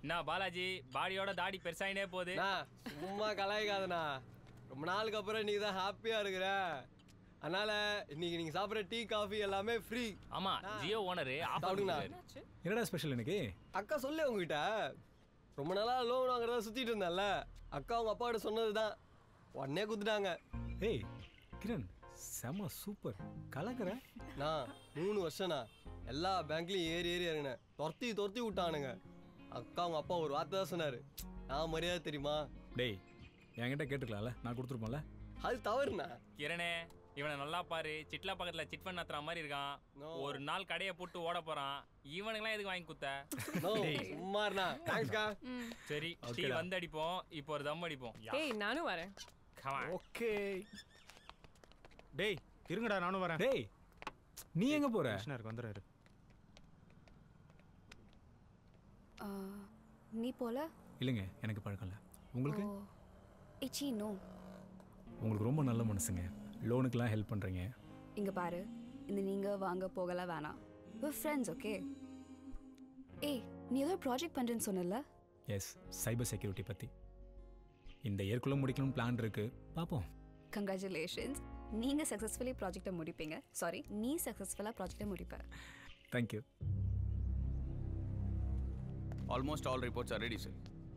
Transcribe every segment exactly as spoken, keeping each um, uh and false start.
நான் பாலாஜி பாடியோட தாடி பெருசாயினே போகுது. சும்மா கலாய்க்காதண்ணா. ரொம்ப நாளுக்கு அப்புறம் நீ தான் ஹாப்பியா இருக்கிற. அதனால இன்னைக்கு நீங்க சாப்பிட்ற டீ காஃபி எல்லாமே ஃப்ரீ. ஆமா ஜியோ ஓனர் சாப்பிடுங்க. என்னடா ஸ்பெஷல் இன்னைக்கு? அக்கா சொல்லு உங்ககிட்ட ரொம்ப நாளா லோன் வாங்குறதா சுத்திட்டு இருந்தேன்ல, அக்கா அவங்க அப்பா கிட்ட சொன்னதுதான் உடனே குத்துட்டாங்க. ஏய் கிரண் செம சூப்பர் கலக்கிற. நான் மூணு வருஷம்ண்ணா எல்லா பேங்க்லயும் ஏறி ஏறி இறங்கினேன். துரத்தி துரத்தி விட்டானுங்க. அக்கா அவங்க அப்பா ஒரு வார்த்தை தான் சொன்னாரு, நான் மரியாதை தெரியுமா. டேய் என்கிட்ட கேட்டுக்கலாம்ல, நான் கொடுத்துருப்போம்ல. அது தவறுண்ணா. கிரணே இவனை நல்லா பாரு, சிட்லா பக்கத்துல சிட் பண்ண நத்துற மாதிரி இருக்கான். ஒரு நாள் கடையை போட்டு ஓட போறான். இவனுங்களாம் எதுக்கு வாங்கி குத்த? சும்மாண்ணா. தேங்க்ஸ்க்கா. சரி டீ வந்து அடிப்போம், இப்போ ஒரு தம் அடிப்போம். ஏய் நானும் வரேன். ஓகே டேய் இருங்கடா நானும் வரேன். டேய் நீ எங்க போற? கிருஷ்ணருக்கு வந்துறாரு. நீ போல? இல்லைங்க எனக்கு பழக்கம் இல்லை. உங்களுக்கு? ஏச்சி நோ. உங்களுக்கு ரொம்ப நல்ல மனசுங்க, லோனுக்கெல்லாம் ஹெல்ப் பண்ணுறீங்க. இங்கே பாரு, இந்த நீங்கள் வாங்க போகலாம் வேணாம். we're friends, okay? ஏய் நீ ஏதோ ப்ராஜெக்ட் பண்ணுறேன்னு சொன்னல? எஸ், சைபர் செக்யூரிட்டி பற்றி. இந்த இயர்க்குள்ளே முடிக்கணும்னு பிளான் இருக்கு, பார்ப்போம். கங்க்ராச்சுலேஷன்ஸ், நீங்கள் சக்ஸஸ்ஃபுல்லி ப்ராஜெக்டை முடிப்பீங்க. சாரி, நீ சக்ஸஸ்ஃபுல்லாக ப்ராஜெக்டை முடிப்ப. Thank you. Almost all reports are ready sir.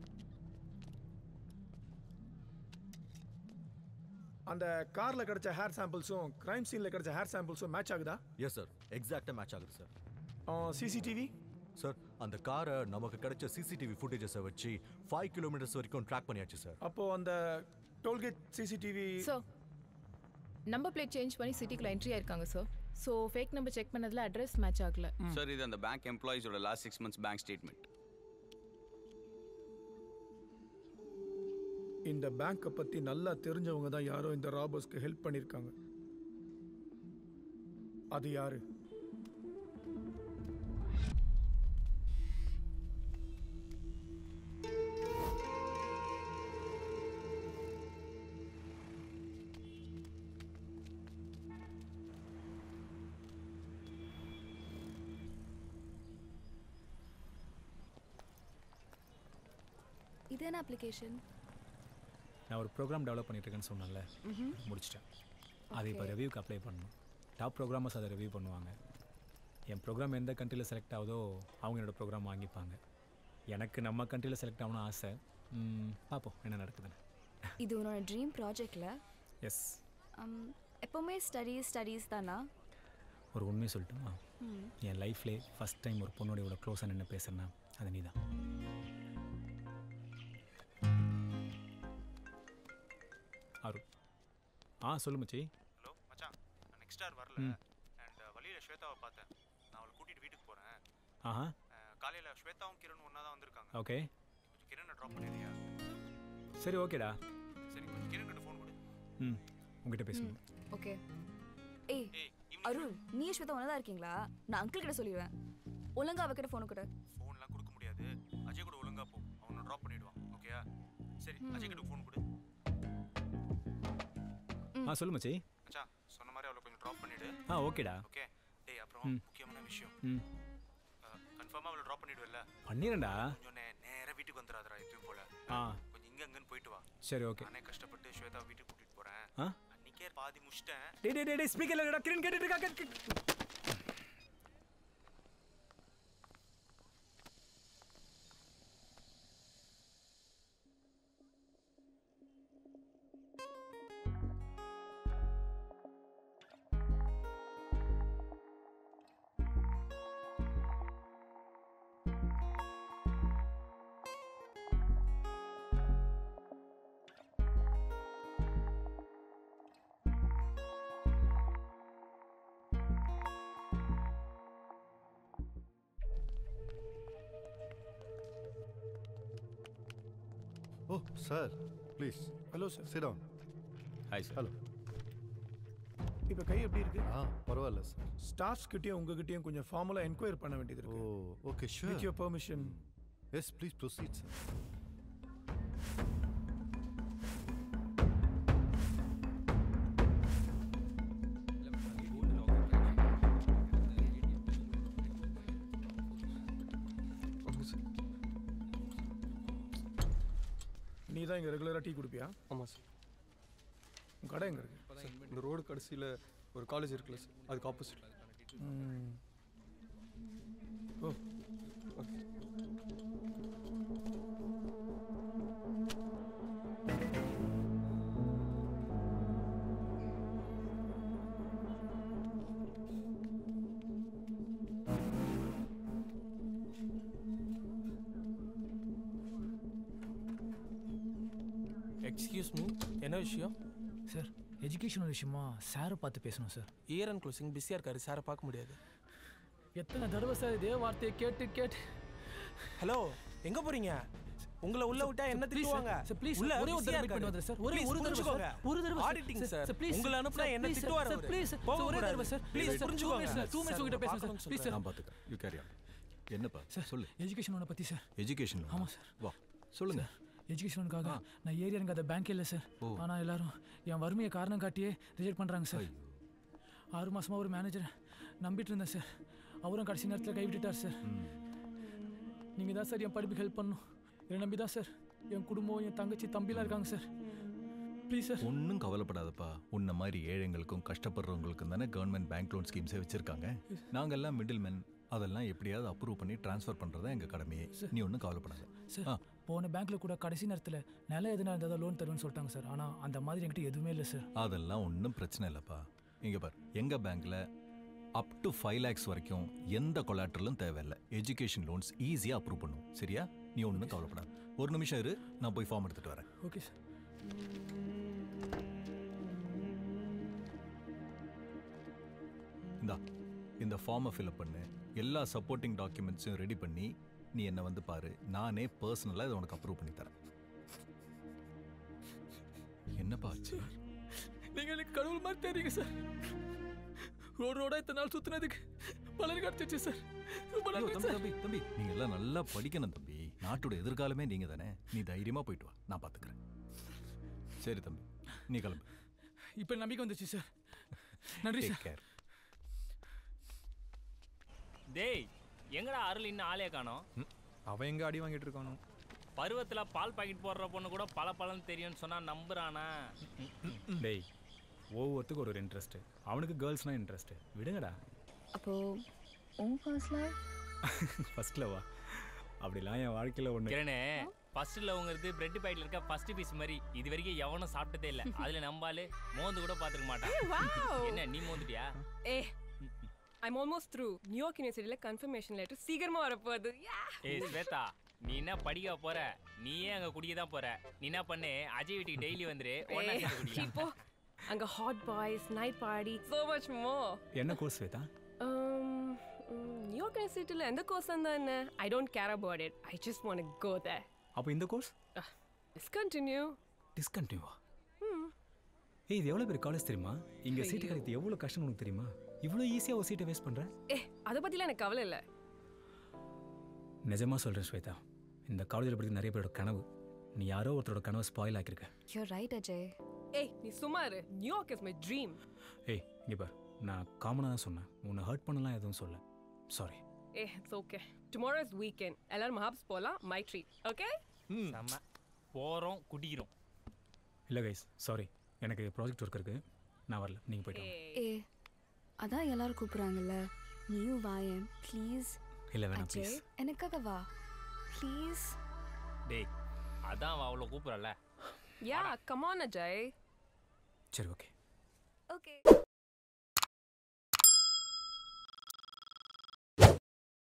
அந்த கார்ல கிடைச்ச ஹேர் சாம்பிள்ஸும் கிரைம் சீன்ல கிடைச்ச ஹேர் சாம்பிள்ஸும் மேட்ச் ஆகுதா? எஸ் சார், எக்ஸாக்ட்டா மேட்ச் ஆகுது சார். சிசிடிவி சார், அந்த காரை நமக்கு கிடைச்ச சிசிடிவி ஃபுட்டேஜஸை வச்சு ஃபைவ் கிலோமீட்டர்ஸ் வரைக்கும் ட்ராக் பண்ணியாச்சு சார். அப்போ அந்த toll gate CCTV sir number plate change பண்ணி சிட்டிக்குள்ள என்ட்ரி ஆயிருக்காங்க சார். ஸோ ஃபேக் நம்பர் செக் பண்ணதுல அட்ரஸ் மேட்ச் ஆகல சார். இது அந்த bank எம்ப்ளாயிஸோட last six months bank statement. இந்த பேங்கை பத்தி நல்லா தெரிஞ்சவங்க தான் யாரோ இந்த ராபர்ஸ்க்கு ஹெல்ப் பண்ணிருக்காங்க. அது யாரு? இது என்ன அப்ளிகேஷன்? நான் ஒரு ப்ரோக்ராம் டெவலப் பண்ணிட்டு இருக்கேன்னு சொன்னேன்ல, முடிச்சிட்டேன். அதை இப்போ ரிவ்யூக்கு அப்ளை பண்ணணும். டாப் ப்ரோக்ராமர்ஸ் அதை ரிவ்யூ பண்ணுவாங்க. என் ப்ரோக்ராம் எந்த கண்ட்ரியில் செலக்ட் ஆகுதோ அவங்க என்னோடய ப்ரோக்ராம் வாங்கிப்பாங்க. எனக்கு நம்ம கண்ட்ரியில் செலக்ட் ஆகணும்னு ஆசை. பார்ப்போம் என்ன நடக்குதுன்னு. இது உன்னோட ட்ரீம் ப்ராஜெக்டில்? எஸ். எப்போவுமே ஸ்டடீஸ் ஸ்டடீஸ் தானா? ஒரு உண்மையை சொல்லட்டுமா, என் லைஃப்லே ஃபஸ்ட் டைம் ஒரு பொண்ணோட இவ்வளோ க்ளோஸாக நின்று பேசுகிறேன்னா அது நீ தான். அருண். ஆ சொல்லு மச்சி. ஹலோ மச்சான், நான் நெக்ஸ்ட் ஆர் வரல. அண்ட் வழியில் ஸ்வேதாவை பார்த்தேன். நான் அவளை கூட்டிகிட்டு வீட்டுக்கு போகிறேன். ஆஹா. காலையில் ஸ்வேதாவும் கிரண் ஒன்றா தான் வந்திருக்காங்க. ஓகே. கொஞ்சம் கிரனை ட்ராப் பண்ணிடுறியா? சரி ஓகேடா. சரி கொஞ்சம் கிரண் கிட்ட ஃபோன் கொடு. ம் உங்ககிட்ட பேசணும். ஓகே. ஏய் அருண், நீ ஸ்வேதா ஒன்றா தான் இருக்கீங்களா? நான் அங்கிள் கிட்ட சொல்லிடுவேன். ஒழுங்கா அவகிட்ட ஃபோனு கொடு. ஃபோன்லாம் கொடுக்க முடியாது. அஜய் கூட ஒழுங்கா போ, அவனை ட்ராப் பண்ணிடுவான். ஓகேயா? சரி அஜய் கிட்ட ஃபோன் கொடு. ஆ சொல்லு மச்சி. மச்சான் சொன்ன மாதிரி அவளை கொஞ்சம் ட்ராப் பண்ணிடு. ஆ ஓகேடா. ஓகே. டேய் அப்புறம் முக்கியமான விஷயம். ம். கன்ஃபார்மா அவளை ட்ராப் பண்ணிடுவல்ல? பண்ணிரேன்டா. கொஞ்சம் நேரா வீட்டுக்கு வந்துறாதடா எப்பவும் போல. ஆ கொஞ்சம் இங்க அங்கன்னு போயிட்டு வா. சரி ஓகே. நானே கஷ்டப்பட்டு ஸ்வேதா வீட்டுக்கு கூட்டிட்டு போறேன். ஆ அன்னைக்கே பாதி முடிச்சிட்டேன். டேய் டேய் டேய் ஸ்பீக்கர்ல என்னடா கிரண் கேட்டிட்டு இருக்கா? Oh, sir, please. Hello, sir. Sit down. Hi, sir. Hello. இப்போ கை எப்படி இருக்கு? ஆ பரவாயில்ல சார். ஸ்டாஃப்ஸ் கிட்டயும் உங்ககிட்டயும் கொஞ்சம் ஃபார்மலா என்கொயரி பண்ண வேண்டியது இருக்கு. Oh okay sure. With your permission. Yes, please proceed, sir. தான் இங்கே ரெகுலராக டீ குடிப்பியா? ஆமாம் சார். உன் கடை எங்கே இருக்கு? சார் இந்த ரோடு கடைசியில் ஒரு காலேஜ் இருக்குல்ல சார், அதுக்கு opposite. Oh okay. Excuse me, என்ன விஷயம்? சார் எஜுகேஷனல் விஷயமா சாரை பார்த்து பேசணும் சார். இயர் அண்ட் க்ளோசிங் பிஸியாக இருக்காரு, சாரை பார்க்க முடியாது. எத்தனை தடவை சார் இதே வார்த்தையை கேட்டு கேட்டு. ஹலோ, எங்கே போகிறீங்க? உங்களை உள்ள விட்டா என்ன திட்டுவாங்க சார்? ப்ளீஸ் உள்ள ஒரே ஒரு தடவை பண்ணி வந்துரு சார். ஒரே ஒரு தடவை சார். ஒரு தடவை ஆடிட்டிங் சார். ப்ளீஸ் உங்களை அனுப்புனா என்ன திட்டுவாரு சார்? ப்ளீஸ் ஒரே தடவை சார். ப்ளீஸ் புரிஞ்சுக்கோங்க சார். டூ மினிட்ஸ் உங்ககிட்ட பேசணும் சார். Please sir. நான் பார்த்துக்கிறேன். You carry on. என்னப்பா சார் சொல்லு. எஜுகேஷன் லோனை பற்றி சார். Education loan? ஆமாம் சார். வா சொல்லுங்க. எஜுகேஷனுக்காக நான் ஏரியா எனக்கு அதை பேங்க் இல்லை சார். ஆனால் எல்லாரும் என் வறுமையை காரணம் காட்டியே ரிஜெக்ட் பண்ணுறாங்க சார். ஆறு மாதமாக ஒரு மேனேஜரை நம்பிட்டு இருந்தேன் சார். அவரும் கடைசி நேரத்தில் கைவிட்டுட்டார் சார். நீங்கள் தான் சார் என் படிப்புக்கு ஹெல்ப் பண்ணணும். என்னை நம்பி தான் சார் என் குடும்பம், என் தங்கச்சி, தம்பிலாம் இருக்காங்க சார். Please sir. ஒன்றும் கவலைப்படாதப்பா. உன்ன மாதிரி ஏழைங்களுக்கும் கஷ்டப்படுறவங்களுக்கும் தானே கவர்மெண்ட் பேங்க் லோன் ஸ்கீம்ஸே வச்சுருக்காங்க. நாங்கள்லாம் மிடில் மேன், அதெல்லாம் எப்படியாவது அப்ரூவ் பண்ணி ட்ரான்ஸ்ஃபர் பண்ணுறது எங்கள் கடமையே. நீ ஒன்றும் கவலைப்படாத சார். போன பேங்க்கில் கூட கடைசி நேரத்தில் நிலம் எதுனா இருந்தால் லோன் தருவேன்னு சொல்லிட்டாங்க சார். ஆனால் அந்த மாதிரி என்கிட்ட எதுவுமே இல்லை சார். அதெல்லாம் ஒன்றும் பிரச்சனை இல்லைப்பா. இங்கே பார், எங்கள் பேங்க்கில் அப் டு ஃபைவ் லேக்ஸ் வரைக்கும் எந்த கொலாட்ரலும் தேவையில்லை. எஜுகேஷன் லோன்ஸ் ஈஸியாக அப்ரூவ் பண்ணும். சரியா? நீ ஒன்றும் கவலைப்படாது. ஒரு நிமிஷம் இரு, நான் போய் ஃபார்ம் எடுத்துகிட்டு வரேன். Okay sir. இந்தா இந்த ஃபார்மை ஃபில்அப் பண்ணு. எல்லா சப்போர்ட்டிங் டாக்குமெண்ட்ஸையும் ரெடி பண்ணி நீ என்னை வந்து பாரு. நானே பர்சனலாக இதை உனக்கு அப்ரூவ் பண்ணி தரேன். என்னப்பா ஆச்சு? நீங்கள் எனக்கு கடவுள் மாதிரி தெரியுங்க சார். ரோடு ரோடாக இத்தனை நாள் சுற்றினதுக்கு பலர் கிடச்சிச்சு சார். தம்பி தம்பி தம்பி நீங்க எல்லாம் நல்லா படிக்கணும் தம்பி. நாட்டோட எதிர்காலமே நீங்க தானே. நீ தைரியமா போயிட்டு வா, நான் பாத்துக்கிறேன். சரி தம்பி, நீ கிளம்பு. இப்போ நம்பிக்கை வந்துச்சு சார். நன்றி சார். டேய், எங்கடா அருள் இன்னும் ஆளே காணோம்? அவன் எங்க அடி வாங்கிட்டு இருக்கானோ? பருவத்துல பால் பாக்கெட் போடுற பொண்ணு கூட பல பலன்னு தெரியும்னு சொன்னா நம்புறானா? டேய், ஒவ்வொருத்துக்கு ஒரு இன்ட்ரெஸ்ட். அவனுக்கு கேர்ள்ஸ்னா இன்ட்ரெஸ்ட். விடுங்கடா. அப்போ உன் ஃபர்ஸ்ட் லவ்? ஃபர்ஸ்ட் லவ்வா? அப்படிலாம் என் வாழ்க்கையில ஒண்ணு. கிரணே, ஃபர்ஸ்ட் லவ்ங்கிறது பிரெட் பாக்கெட்ல இருக்க ஃபர்ஸ்ட் பீஸ் மாதிரி. இது வரைக்கும் எவனும் சாப்பிட்டதே இல்ல. அதுல நம்பாலு மோந்து கூட பாத்துக்க மாட்டான். என்ன நீ மோந்துட்டியா? ஏ I'm almost through. New York Universityல கன்ஃபர்மேஷன் லெட்டர் சீக்கிரமா வர போகுது. ஏய் ஸ்வேதா, நீ என்ன படிக்க போற? நீயே அங்க குடிக்க தான் போற. நீ என்ன பண்ணு, அஜய் வீட்டுக்கு டெய்லி வந்துரு, ஒண்ணா சேர்ந்து குடிக்கலாம். அங்க hot boys, night party, so much more. என்ன course Shweta? um New York Universityல எந்த கோர்ஸ் இருந்தா என்ன? I don't care about it. I just want to go there. அப்ப இந்த கோர்ஸ் discontinue. டிஸ்கண்டினியூவா? ஏய், இது எவ்வளவு பெரிய காலேஜ் தெரியுமா? இங்க சீட் கிடைக்கிறது எவ்வளவு கஷ்டம் உனக்கு தெரியுமா? இவ்வளவு ஈஸியா ஒரு சீட்டை வேஸ்ட் பண்ற? ஏ அத பத்திலாம் எனக்கு கவலை இல்ல. நிஜமா சொல்றேன் ஸ்வேதா, இந்த காலேஜில் படிக்கிற நிறைய பேரோட கனவு நீ யாரோ ஒருத்தரோட கனவை ஸ்பாயில் ஆக்கியிருக்க. You're right, Ajay. ஏய் நீ சும்மா இரு. New York is my dream. ஏய் இங்க பார், நான் காமனா தான் சொன்னேன். உன்னை ஹர்ட் பண்ணலாம் எதுவும் சொல்ல. சாரி. ஏய் it's okay. Tomorrow is weekend. எல்லாரும் மஹாப்ஸ் போலாம். My treat. Okay? சம போறோம் குடிக்கிறோம். இல்ல கைஸ், சாரி. எனக்கு ப்ராஜெக்ட் ஒர்க் இருக்கு, நான் வரல. நீங்க போய்ட்டு வாங்க. ஏ அதான் எல்லாரும் கூப்பிடுறாங்கல்ல, நீயும் வாயேன் ப்ளீஸ். இல்ல வேணாம் ப்ளீஸ். எனக்காக வா ப்ளீஸ். டேய், அதான் அவ அவ்வளோ கூப்பிடல. Yeah, come on Ajay. சரி ஓகே. Okay.